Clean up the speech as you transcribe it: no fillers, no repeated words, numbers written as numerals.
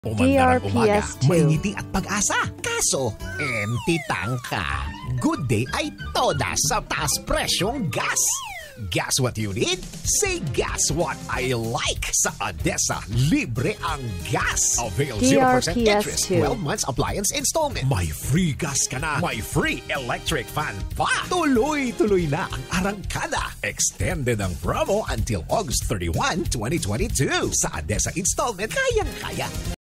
Umanda ng umaga, DRPS 2. may ngiti at pag-asa. Kaso, empty tangka. Good day ay toda sa taas presyong gas. Gas what you need? Say gas what I like. Sa Addessa, libre ang gas. Avail 0% interest, 12 months appliance installment. May free gas ka na. May free electric fan pa. Tuloy-tuloy na ang arangkada. Extended ang promo until August 31, 2022. Sa Addessa Installment, kayang-kaya.